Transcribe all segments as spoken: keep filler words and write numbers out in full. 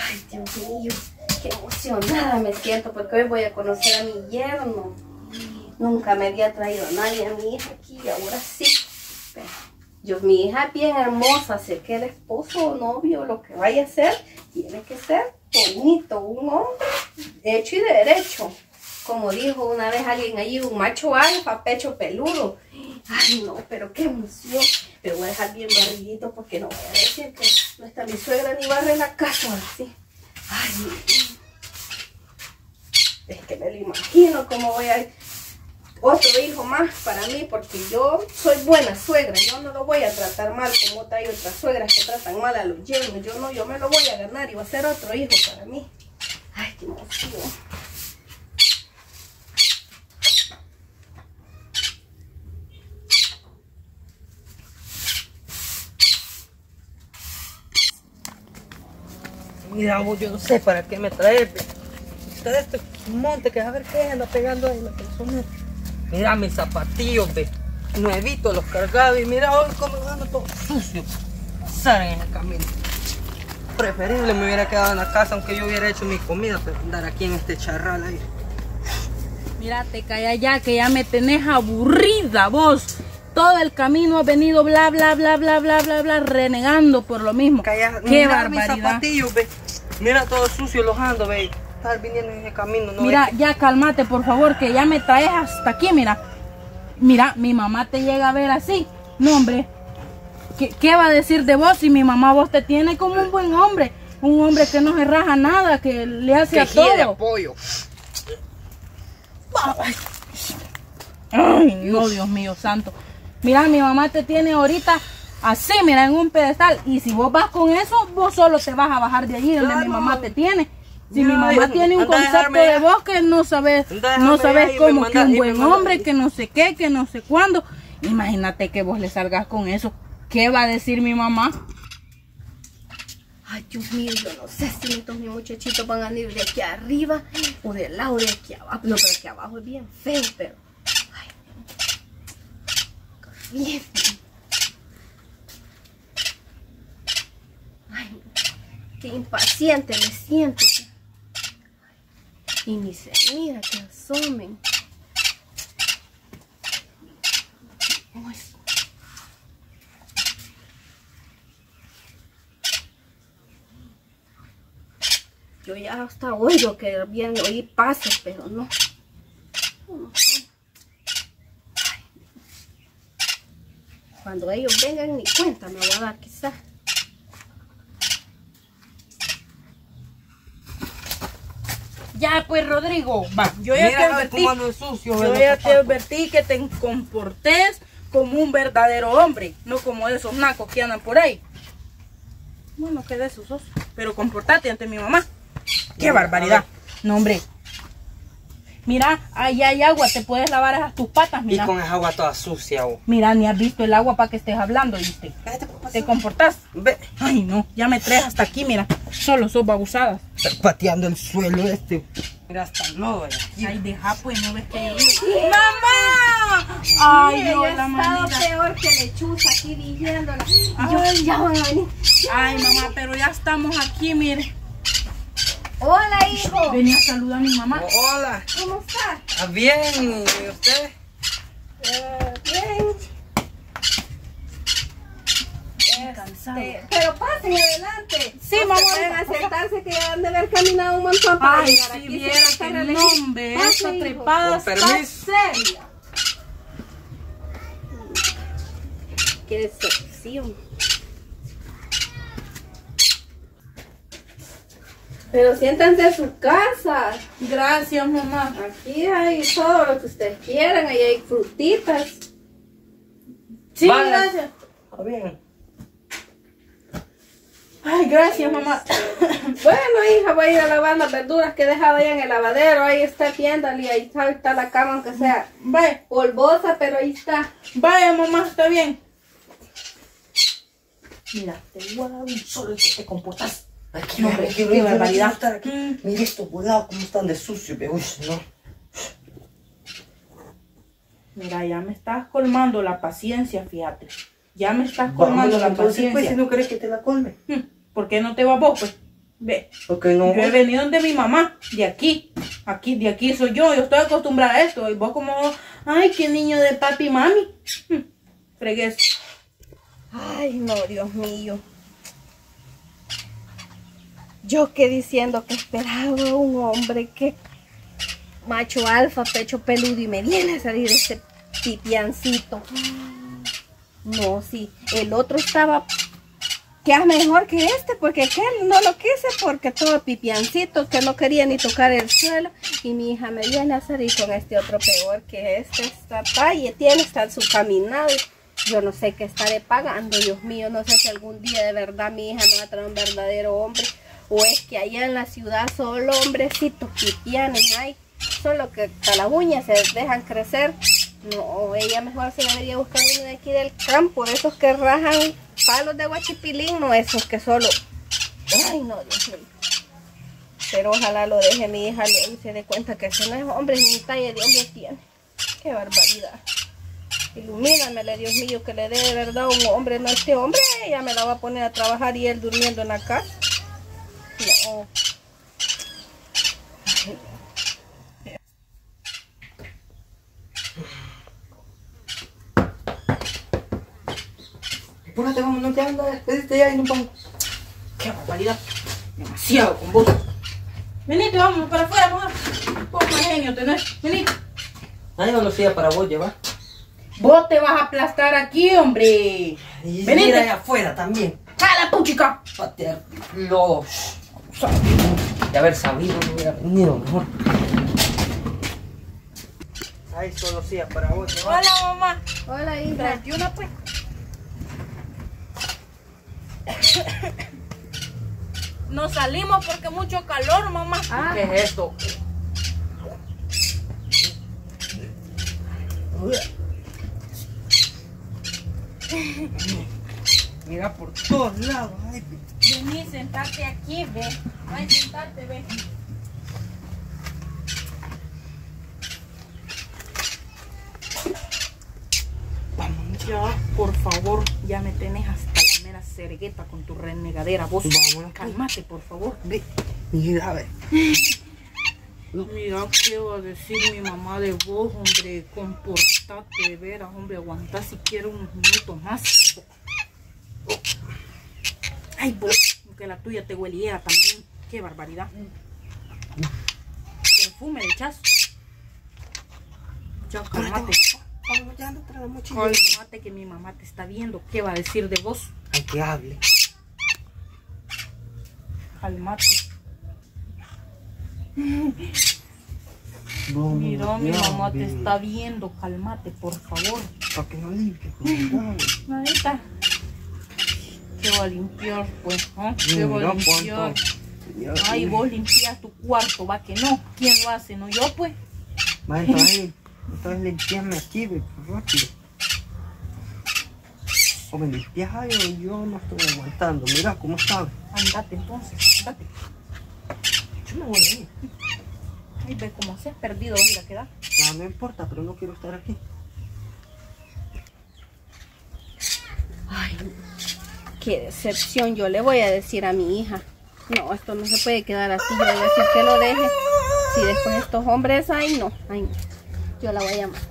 Ay, Dios mío, qué emocionada me siento porque hoy voy a conocer a mi yerno. Nunca me había traído a nadie a mi hija aquí, ahora sí. Pero yo, mi hija es bien hermosa, sé que el esposo o novio, lo que vaya a ser, tiene que ser bonito, un hombre hecho y derecho. Como dijo una vez alguien allí, un macho alfa, pecho peludo. Ay, no, pero qué emoción. Pero voy a dejar bien barriguito porque no voy a decir que no está mi suegra ni barre la casa así. Ay, es que me lo imagino cómo voy a... Otro hijo más para mí, porque yo soy buena suegra. Yo no lo voy a tratar mal como hay otras suegras que tratan mal a los yernos. Yo no, yo me lo voy a ganar y va a ser otro hijo para mí. Ay, qué emoción. Mira, vos, yo no sé para qué me traes. Está este monte que a ver qué anda pegando ahí la persona. Mira mis zapatillos, ve. Nuevitos los cargados y mira hoy cómo ando todo sucio. Pasar en el camino. Preferible me hubiera quedado en la casa aunque yo hubiera hecho mi comida, pero andar aquí en este charral ahí. Mira, te calla ya que ya me tenés aburrida vos. Todo el camino has venido bla bla bla bla bla bla bla renegando por lo mismo. Calla, qué mira barbaridad. mis zapatillos, ve. Mira todo sucio los ando, ve. Estar viniendo en el camino, no. Mira, es que... ya cálmate por favor, que ya me traes hasta aquí, mira. Mira, mi mamá te llega a ver así. No, hombre. ¿Qué, qué va a decir de vos si mi mamá vos te tiene como un buen hombre? Un hombre que no se raja nada, que le hace que a todo. de apoyo. Ay, no, Dios mío santo. Mira, mi mamá te tiene ahorita así, mira, en un pedestal. Y si vos vas con eso, vos solo te vas a bajar de allí donde Claro. mi mamá te tiene. Si No, mi mamá anda, tiene un anda, concepto déjame de ya. vos que no sabes, Anda, no déjame sabes ya y me cómo manda- que un y me buen manda- hombre, que no sé qué, que no sé cuándo. Imagínate que vos le salgas con eso. ¿Qué va a decir mi mamá? Ay, Dios mío, yo no sé si estos mis muchachitos van a ir de aquí arriba o del lado de aquí abajo. No, pero aquí abajo es bien feo, pero... Ay, bien. Ay, qué impaciente me siento. Y ni se mira que asomen. Ay. Yo ya hasta oigo que bien oí pasos, pero no. No, no sé. Ay. Cuando ellos vengan ni cuenta me voy a dar quizás. Ya pues, Rodrigo, va, yo ya Mira, te a ver advertí, cómo ando sucio, yo ve, los ya te zapatos. advertí que te comportes como un verdadero hombre, no como esos nacos que andan por ahí. Bueno, que de esos sos, pero comportate ante mi mamá. ¡Qué Mira, barbaridad! No, hombre. Mira, ahí hay agua, te puedes lavar esas tus patas, Y mira. con esa agua toda sucia, vos. Mira, ni has visto el agua para que estés hablando, ¿viste? Cállate, ¿qué pasó? ¿Te comportas? Ve, Ay, no, ya me traes hasta aquí, mira. Solo sos babusadas. está pateando el suelo este. Mira, hasta el lodo de aquí. Ay, deja pues, no ves que yo... ¡Mamá! Ay, Mire, no, yo he la estado manita. peor que lechuza aquí viviéndola. Y Ay. yo, ya van a venir. Ay, mamá, pero ya estamos aquí, mire. Hola, hijo. Venía a saludar a mi mamá. Oh, hola. ¿Cómo estás? ¿Está bien? ¿Y usted? Eh, bien. Cansado. Este, pero pasen adelante. Sí, No mamá. se pueden acercarse que han de haber caminado un montón para Ay, llegar si aquí. viera Se que están no, relajando. hombre, Pase, esta hijo. trepada Con está permiso. seria. Qué decepción. Pero siéntanse en su casa. Gracias, mamá. Aquí hay todo lo que ustedes quieran. Ahí hay frutitas. Sí, Vale. gracias. Está bien. Ay, gracias, mamá. Bueno, hija, voy a ir a lavar las verduras que he dejado ahí en el lavadero. Ahí está tiéndale, ahí está, ahí está la cama, aunque sea Vaya, polvosa, pero ahí está. vaya, mamá, está bien. Mira, te voy a dar un solo y que te comportas. Aquí, No, aquí, qué aquí, barbaridad. aquí, estar aquí. Mm. Mira estos volados cómo están de sucio, ve. Uy, no. Mira, ya me estás colmando la paciencia, fíjate. Ya me estás Vámonos colmando la entonces, pues, paciencia. si no querés que te la colme. Hmm, ¿Por qué no te vas vos, pues? Ve. Porque no. Yo he venido de mi mamá, de aquí. Aquí, de aquí soy yo. Yo estoy acostumbrada a esto. Y vos como, ay, qué niño de papi y mami. Fregues. Ay, no, Dios mío. Yo que diciendo que esperaba un hombre que macho alfa, pecho peludo y me viene a salir este pipiancito. No, sí, el otro estaba que es mejor que este, porque aquel no lo quise porque todo pipiancito, que no quería ni tocar el suelo, y mi hija me viene a salir con este otro peor que este, esta talla tiene, está en su caminado. Yo no sé qué estaré pagando, Dios mío, no sé si algún día de verdad mi hija me va a traer un verdadero hombre, o es que allá en la ciudad solo hombrecitos pipianes hay, solo que hasta las uñas se dejan crecer. No, ella mejor se debería buscar uno de aquí del campo, de esos que rajan palos de guachipilín, no esos que solo... Ay, no, Dios mío. Pero ojalá lo deje mi hija y se dé cuenta que ese no es hombre ni talla de hombre tiene. Qué barbaridad. Ilumínamele, Dios mío, que le dé de verdad un hombre, no este hombre, ella me la va a poner a trabajar y él durmiendo en la casa. No. Apúrate, vamos, no te anda, despediste ya y no vamos. Qué barbaridad. Demasiado con vos. Venite, vamos para afuera, mujer. Poco genio tenés. Venite. Ay, no lo sea para vos llevar. Vos te vas a aplastar aquí, hombre. Y Venite. mira allá afuera también. ¡Jala, puchica! Patear los... De haber sabido, no hubiera venido mejor. Ay, solo sea para vos llevar. Hola, mamá. Hola, hija. Traete una, pues. Nos salimos porque mucho calor, mamá. Ah. ¿Qué es esto? Mira por todos lados. Ay, Vení, sentate aquí, ve. Ay, sentate, ve. vamos, Ya, por favor, ya me tenés hasta la mera cergueta con tu renegadera. Vos, Vámonos. cálmate, por favor. ve. Mira, a ver. Mira, ¿qué va a decir mi mamá de vos, hombre? Comportate, de veras, hombre. Aguantá si quieres unos minutos más. Ay, vos, que la tuya te hueliera también. Qué barbaridad. Perfume de chazo. Ya, cálmate. Vamos, ya ando para la mochila. Cálmate que mi mamá te está viendo. ¿Qué va a decir de vos? Ay, que hable. Cálmate. Vamos, Mira, mi ya, mamá te ve. está viendo. Cálmate, por favor. Para que no limpie. cuidado. Ahorita. ¿Qué va a limpiar, pues? ¿Ah? ¿Qué Mira va a limpiar? cuánto. Ya, Ay, ve. vos limpias tu cuarto, va que no. ¿Quién lo hace? ¿No yo, pues? Va, entonces, entonces limpiame aquí, ve, rápido. O me limpias ahí o yo no estoy aguantando. Mira cómo está. Andate entonces, andate. Yo me voy a ir. Ay, ve cómo se has perdido, mira, queda. No, no importa, pero no quiero estar aquí. Ay, qué decepción. Yo le voy a decir a mi hija. No, esto no se puede quedar así. Yo le voy a decir que lo deje. Si después estos hombres, ay no, ay no. Yo la voy a llamar.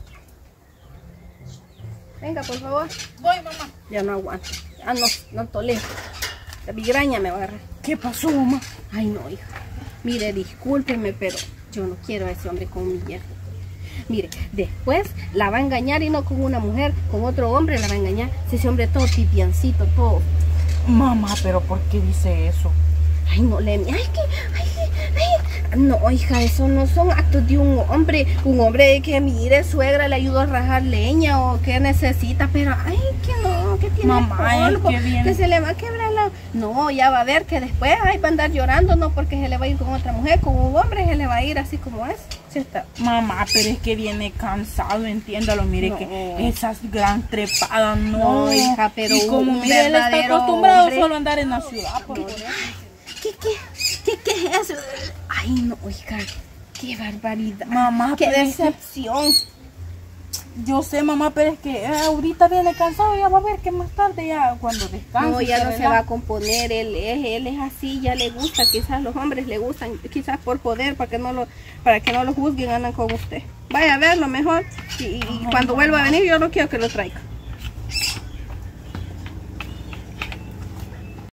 Venga, por favor. Voy, mamá. Ya no aguanto. Ya no, no tolero. La migraña me va a agarrar. ¿Qué pasó, mamá? Ay no, hija. Mire, discúlpeme, pero yo no quiero a ese hombre con mi yerno. Mire, después la va a engañar y no con una mujer, con otro hombre la va a engañar. Si ese hombre todo pipiancito, todo. Mamá, pero ¿por qué dice eso? Ay, no le... Ay, que... Ay, ay. No, hija, eso no son actos de un hombre. Un hombre que mire, suegra le ayudó a rajar leña o que necesita, pero ay, que no, que tiene Mamá, polvo, es que viene- que se le va a quebrar la... No, ya va a ver que después ay, va a andar llorando, no porque se le va a ir con otra mujer, con un hombre se le va a ir así como es. Sí está. Mamá, pero es que viene cansado, entiéndalo. Mire No. que esas gran trepadas, no. No, hija, pero y como un mire, él está verdadero acostumbrado hombre. solo a andar en la ciudad. Por No. favor. ¿Qué, qué, qué, qué es eso? Ay, no, hija, qué barbaridad. Mamá, qué pero es que- decepción. Yo sé, mamá, pero es que eh, ahorita viene cansado, ya va a ver que más tarde, ya cuando descanse. No, ya no relaje. se va a componer, él es, él es así, ya le gusta, quizás los hombres le gustan, quizás por poder, para que no lo, para que no lo juzguen, andan con usted. Vaya a verlo mejor y, y cuando vuelva a venir yo no quiero que lo traiga.